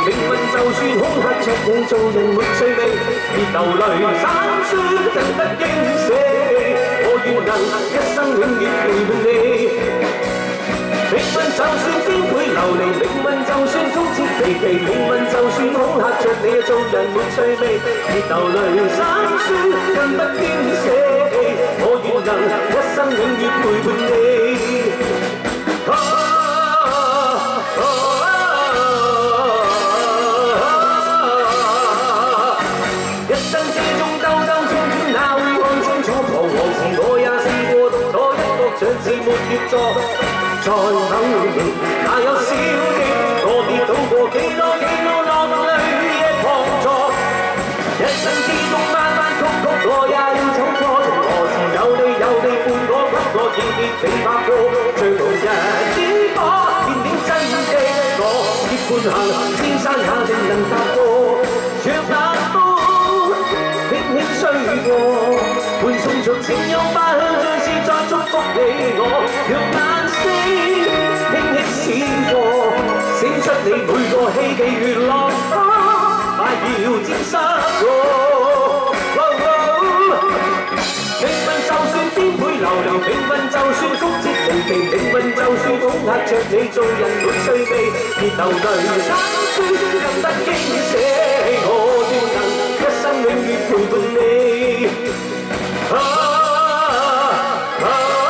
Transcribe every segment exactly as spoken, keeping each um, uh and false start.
命運就算恐嚇着你，做人沒趣味，別流淚三酸更得驚死。我願能一生永遠陪伴你。命運就算顛沛流離，命運就算風切離奇，命運就算恐嚇着你，做人沒趣味，別流淚三酸更得驚死。我願能一生永遠陪伴你。啊像是沒協助，再肯認，哪有少的我跌倒過幾多幾多落淚亦狂坐。一生之中彎彎曲曲，我也要走過。從何時有你有你伴我不過熱烈地拍過，最後日子可見點真的我，結伴行千山也定能踏過。若那風輕輕吹過，伴送着情有不像是在祝福你我。若眼星輕輕閃過，閃出你每個希冀月落花，快要沾濕我。命運就算顛沛流離，命運就算曲折離奇，命運就算恐嚇着你，做人沒趣味，別流淚三酸更得驚死。我願能一生永遠陪伴你。啊啊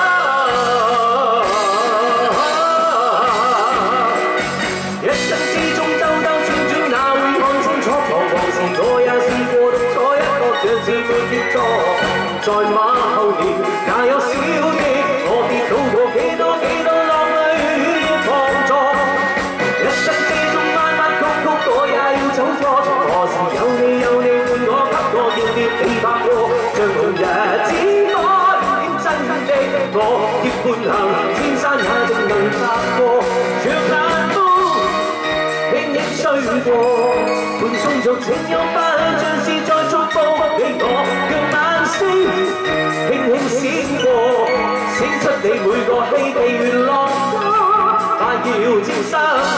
一生之中兜兜轉轉，哪會看清楚？彷徨時我也試過獨坐一角，像是沒協助。在馬後年，也有小的我跌倒過幾多幾多落淚亦狂坐。一生之中彎彎曲曲，我也要走過。從何時有你有你伴我，給我熱烈地拍過。像紅日子多點真的我，結伴行千山也定能踏過。若冷風輕輕吹過，伴送着情有不像是在祝福你我。讓眼星輕輕閃過，閃出你每個希冀月落花，快要沾濕我。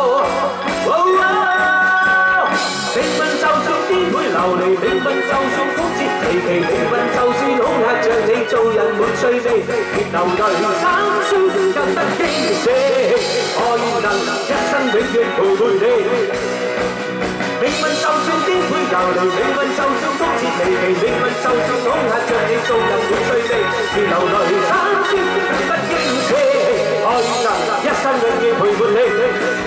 命運就算顛沛流離，命運就算曲折離奇，命運就算恐嚇着你，做人沒趣味，別流淚三酸更得驚死。我願能一生永遠陪伴你。命運就算顛沛流離，命運就算曲折離奇，命運就算恐嚇着你，做人沒趣味，別流淚三酸更得驚死。我願能一生永遠陪伴你。